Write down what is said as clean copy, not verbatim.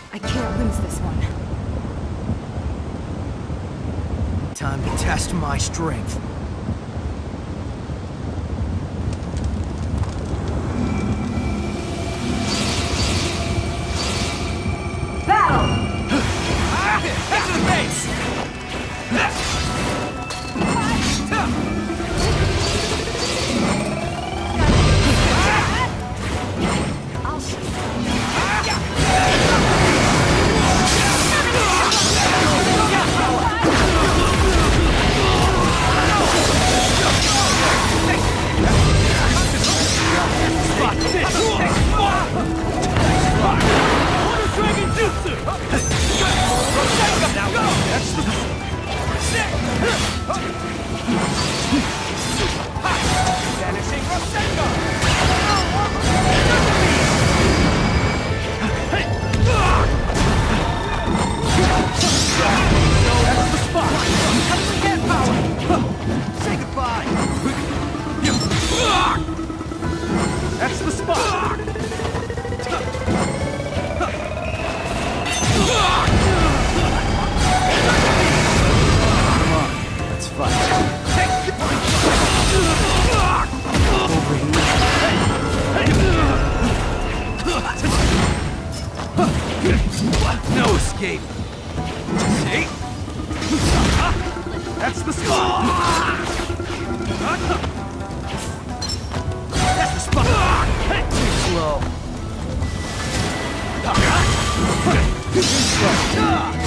I can't lose this one. Time to test my strength. Head to the base! I'll shoot. Vanishing Rasengan! That's the spot! Hand power! Say goodbye! That's the spot! Come on, let's fight. Over here. No escape. See? That's the spot! That's the spot! Too slow. Too slow.